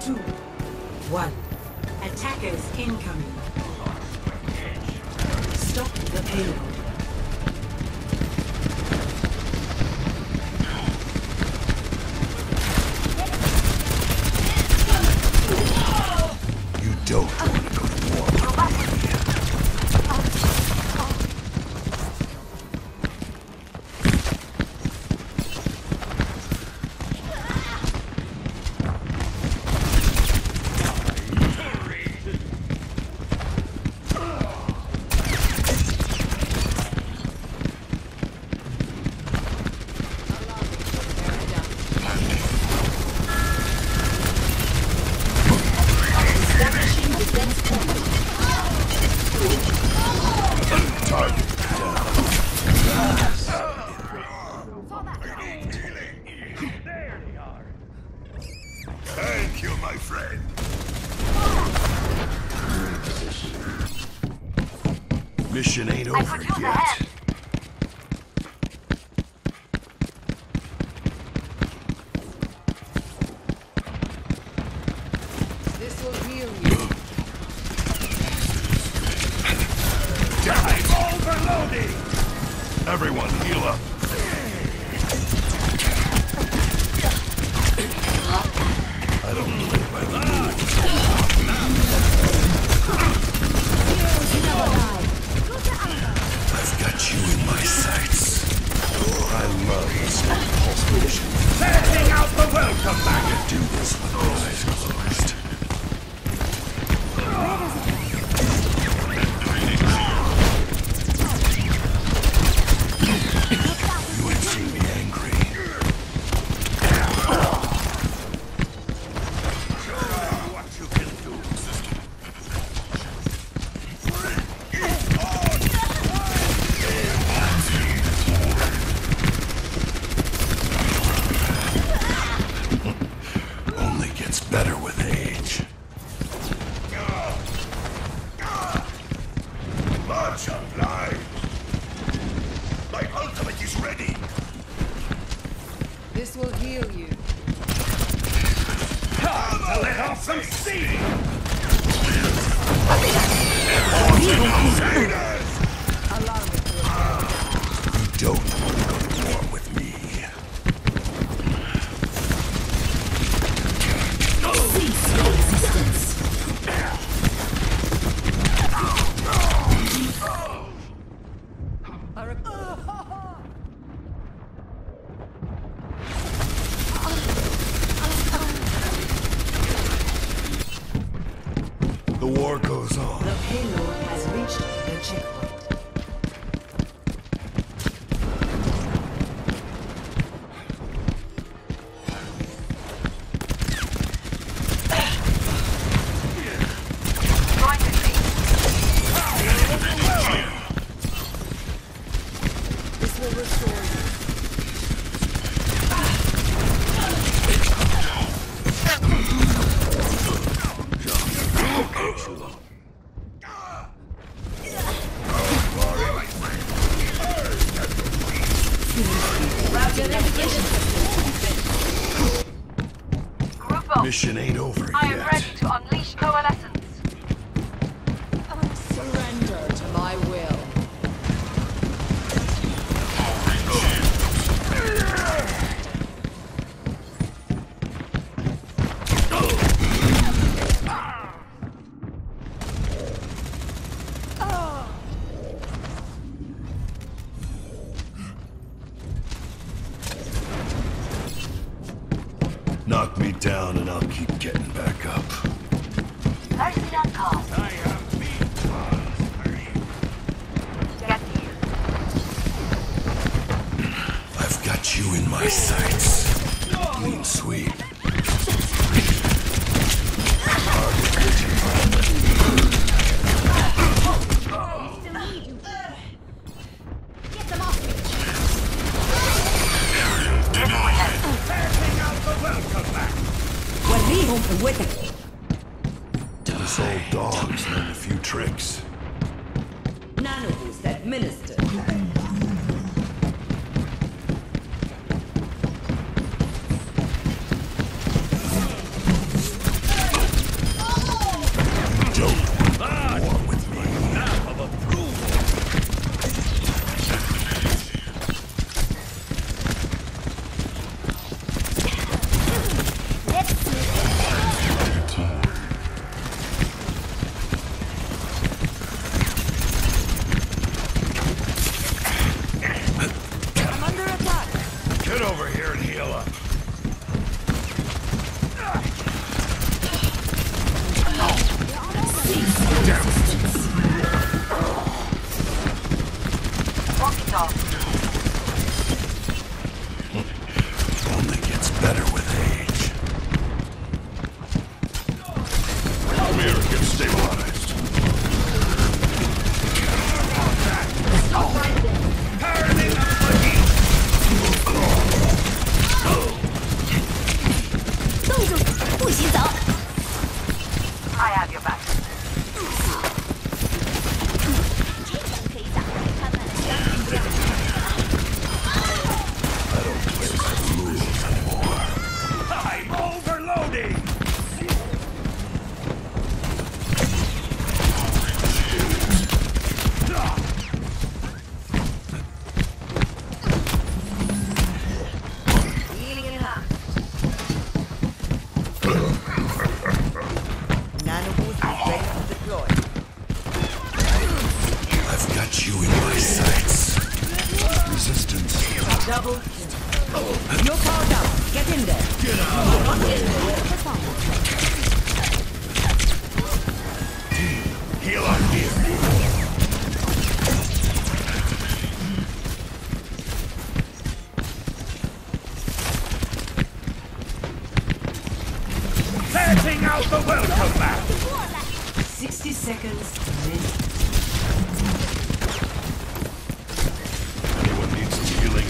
2, 1. Attackers incoming. Stop the payload. You don't want to go to war with me. Thank you, my friend. Mission ain't over yet. This will heal you. Damn overloading! Everyone heal up. I don't play by the rules. I've got you in my sights. I love this pulsation. Setting out the welcome back. I can do this with my eyes closed. You ain't seen me angry. What you can do. Only gets better with age. Much obliged. My ultimate is ready. This will heal you. Time to let off some steam. Allow me to repair. You don't want to go to war with me. Cease your resistance. The war goes on. The payload has reached the checkpoint. This will restore you. Mission ain't over I am yet. ready to unleash coalescence. Surrender to my will. Knock me down and I'll keep getting back up. Mercy on call. Get to you. I've got you in my sights. Clean sweep. Get them off me. This old dog's learned a few tricks. Nanoboost administered. Nano boost is ready to deploy. I've got you in my sights. Resistance. Double kill. You're powered up. Get in there. Get out! Heal up here. Setting out the welcome mat! 60 seconds remaining. Anyone need some healing?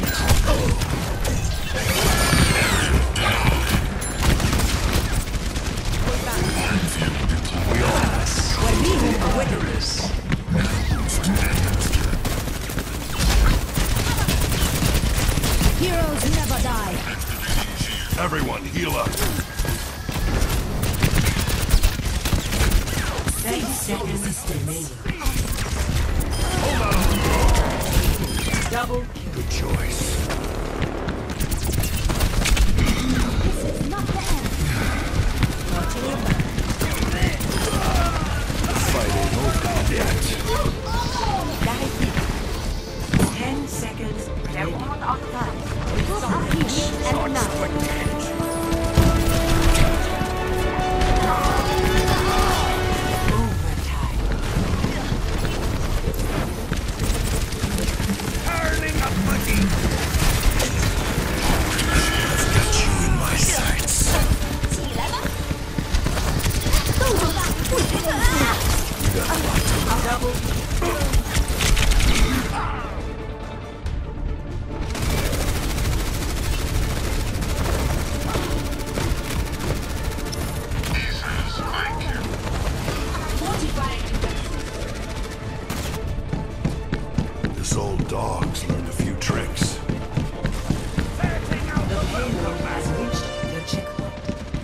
We all When we move away, Heroes never die. everyone heal up. 30 seconds remaining. Double kill. Good choice. This is not the end. Fight ain't over yet. 10 seconds They're remaining. almost out of time. And now. Overtime. Turning up my heat. I've got you in my sights. Double. This old dog's learned a few tricks. The payload has reached the checkpoint.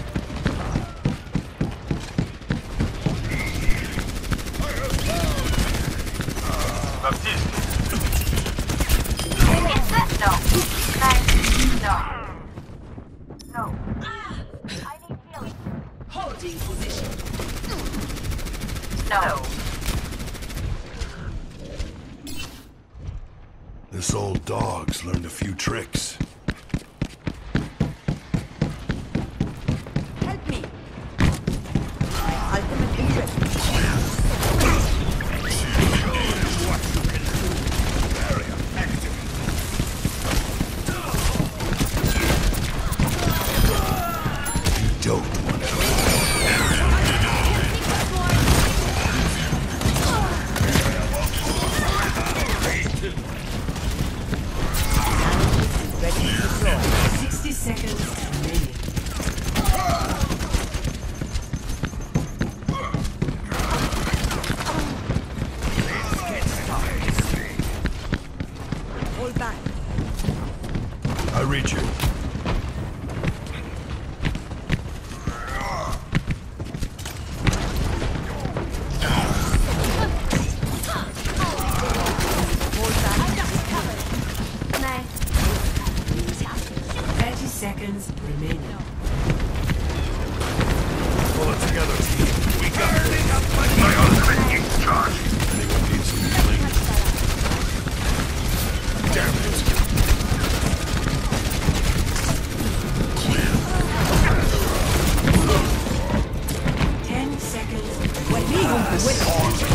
It's this no. Thanks. No. No. I need healing. Holding position. No. This old dog's learned a few tricks. Help me. Ultimate interest. You don't want to. Ready to deploy. 60 seconds remaining. Hold back. I read you. Hold back. Nice. 30 seconds remaining. Pull it together, team. We got my ultimate in charge. Anyone need some healing? Damn it. 10 seconds. When we move away.